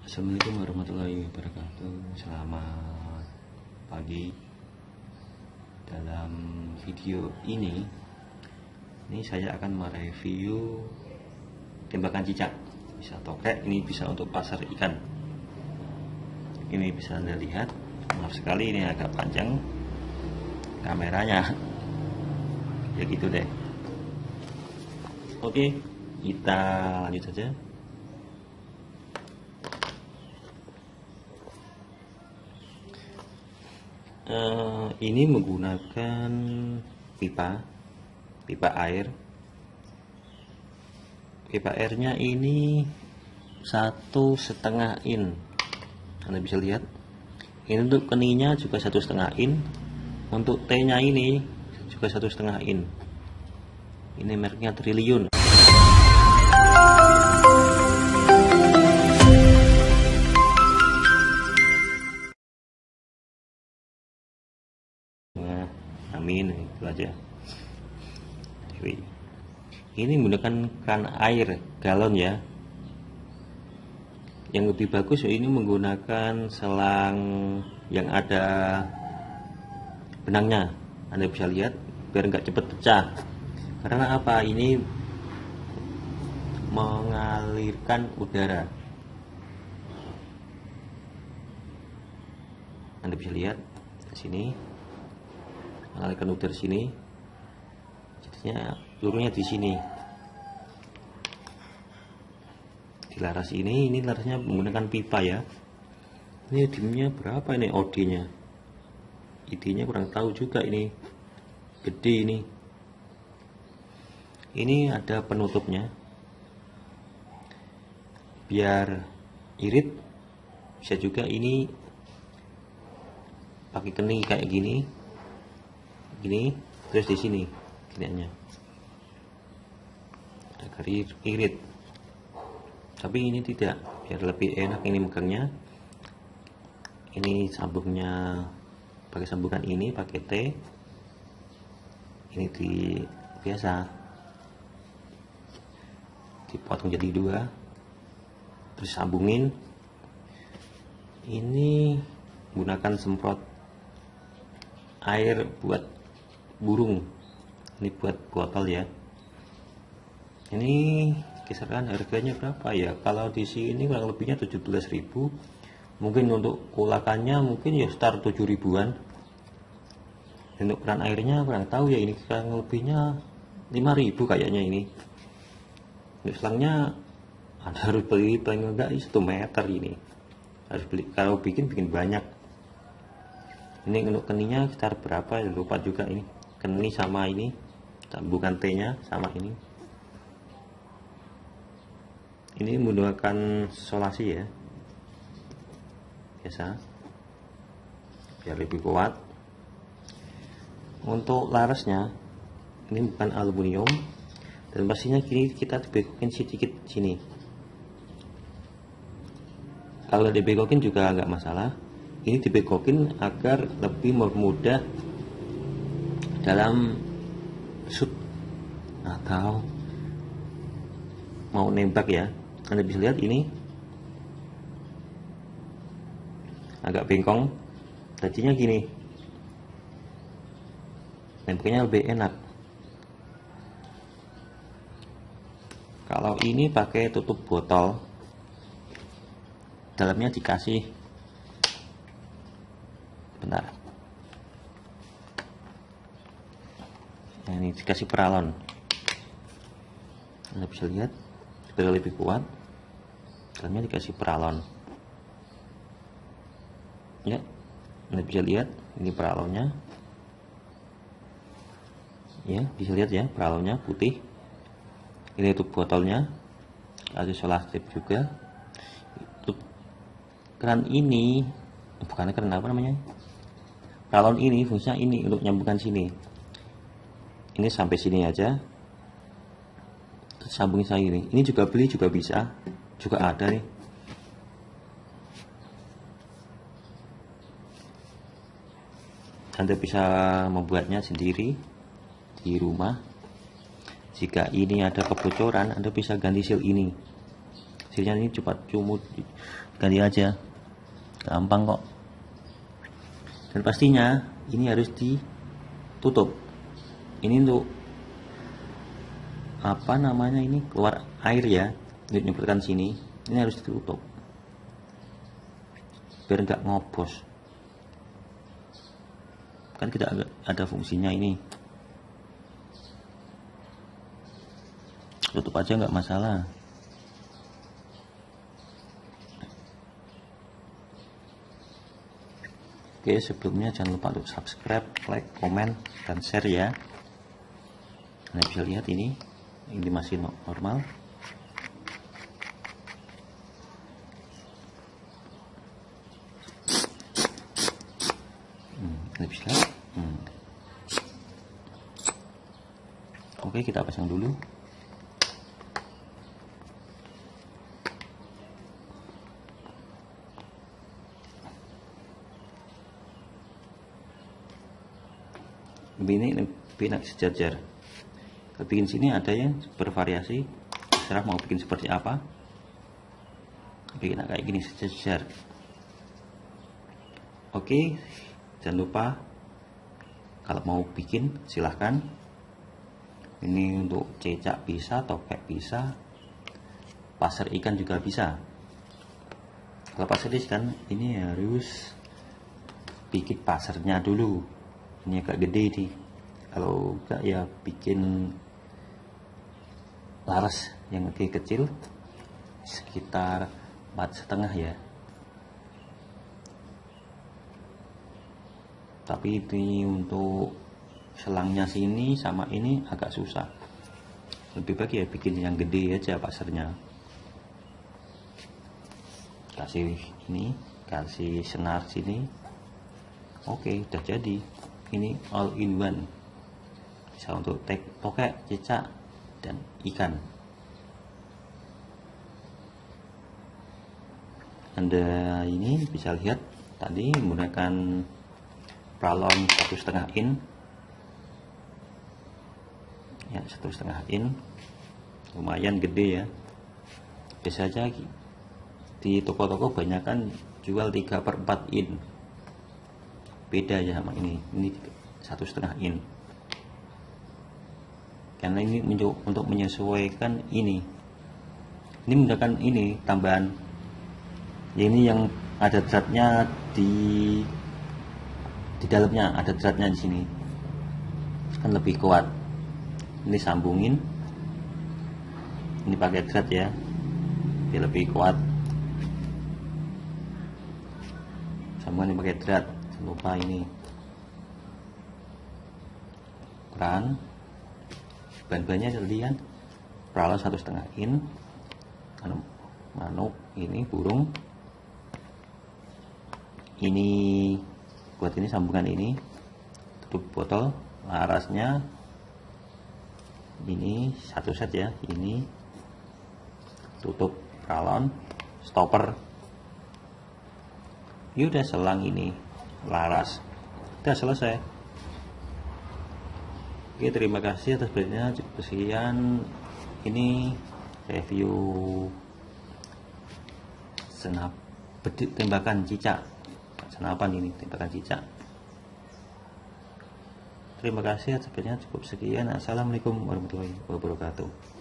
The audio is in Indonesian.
Assalamualaikum warahmatullahi wabarakatuh. Selamat pagi. Dalam video ini saya akan mereview tembakan cicak. Bisa tokrek, ini bisa untuk pasar ikan. Ini bisa Anda lihat. Maaf sekali ini agak panjang kameranya. Ya gitu deh. Oke, kita lanjut saja. Ini menggunakan pipa air. Pipa airnya ini 1,5 in. Anda bisa lihat. Ini untuk keninya juga 1,5 in. Untuk T-nya ini juga 1,5 in. Ini mereknya Triliun. Amin, itu aja. Ini menggunakan kan air galon ya. Yang lebih bagus ini menggunakan selang yang ada benangnya. Anda bisa lihat biar nggak cepat pecah. Karena apa? Ini mengalirkan udara. Anda bisa lihat di sini. Mengalirkan udara sini, jadinya pelurunya di sini, di laras ini larasnya menggunakan pipa ya. Ini dimnya berapa ini OD-nya? ID-nya kurang tahu juga, ini gede ini. Ini ada penutupnya, biar irit. Bisa juga ini pakai keni kayak gini, terus di sini giniannya agar irit, tapi ini tidak, biar lebih enak ini megangnya. Ini sambungnya pakai sambungan ini, pakai T. Ini biasa dipotong jadi 2, terus sambungin. Ini gunakan semprot air buat burung. Ini buat botol ya. Ini kisaran harganya berapa ya? Kalau di sini kurang lebihnya 17.000. Mungkin untuk kulakannya mungkin ya start 7 ribuan. Untuk keran airnya kurang tahu ya, ini kurang lebihnya 5.000 kayaknya ini. Untuk selangnya Anda harus beli paling enggak 1 meter ini. Harus beli, kalau bikin banyak. Ini untuk keninya sekitar berapa ya, lupa juga ini. Keni sama ini, bukan T-nya sama ini. Ini menggunakan solasi ya, biasa, biar lebih kuat. Untuk larasnya ini bukan aluminium, dan pastinya kini kita dibegokin sedikit sini. Kalau dibegokin juga nggak masalah. Ini dibegokin agar lebih mudah dalam shoot atau mau nembak ya. Anda bisa lihat ini agak bengkong, tadinya gini, nembaknya lebih enak. Kalau ini pakai tutup botol, dalamnya dikasih, bentar, nah, ini dikasih peralon. Anda bisa lihat biar lebih kuat, dalamnya dikasih peralon ya. Anda bisa lihat ini peralonnya ya, bisa lihat ya, peralonnya putih. Ini tutup botolnya, ada selastip juga. Keran ini bukan keran, apa namanya, peralon ini fungsinya ini untuk nyambungkan sini. Ini sampai sini aja, terus sambungin saya ini juga beli juga bisa, juga ada nih. Anda bisa membuatnya sendiri di rumah. Jika ini ada kebocoran, Anda bisa ganti seal ini. hasilnya ini cepat cumut, ganti aja, gampang kok. Dan pastinya ini harus ditutup. Ini untuk apa namanya, ini keluar air ya, untuk nyemprotkan sini, ini harus ditutup biar nggak ngobos. Kan tidak ada fungsinya ini, tutup aja nggak masalah. Oke, sebelumnya jangan lupa untuk subscribe, like, komen, dan share ya. Anda bisa lihat ini masih normal. Anda bisa lihat. Oke, kita pasang dulu. Ini lebih enak sejajar. Bikin sini ada yang bervariasi, terserah mau bikin seperti apa. Bikin kayak gini sejajar. Oke, jangan lupa kalau mau bikin silahkan. Ini untuk cecak bisa, topek bisa, pasar ikan juga bisa. Kalau pasar ikan ini harus bikin pasarnya dulu. Ini agak gede nih, kalau enggak ya bikin laras yang lebih kecil sekitar 4,5 ya. Tapi ini untuk selangnya sini sama ini agak susah, lebih baik ya bikin yang gede aja pasarnya. Kasih ini, kasih senar sini. Oke, udah jadi. Ini all in one, bisa untuk tokek, cicak, dan ikan. Anda ini bisa lihat tadi menggunakan pralon 1,5 in ya, 1,5 in, lumayan gede ya. Biasa aja di toko-toko banyak kan jual 3/4 in, beda ya sama ini 1,5 in, karena ini untuk menyesuaikan ini menggunakan ini tambahan ya, ini yang ada dratnya di dalamnya, ada dratnya di sini kan lebih kuat. Ini sambungin, ini pakai drat ya biar lebih kuat, sambungan pakai drat. Lupa ini keran, bahan-bahannya tadi kan pralon 1,5 in, manuk ini, burung ini, buat ini sambungan ini, tutup botol, larasnya ini 1 set ya, ini tutup pralon, stopper, ini udah selang, ini laras, udah selesai. Oke, terima kasih atas perhatiannya. Cukup sekian ini review tembakan cicak, senapan ini tembakan cicak. Terima kasih atas perhatiannya. Cukup sekian. Assalamualaikum warahmatullahi wabarakatuh.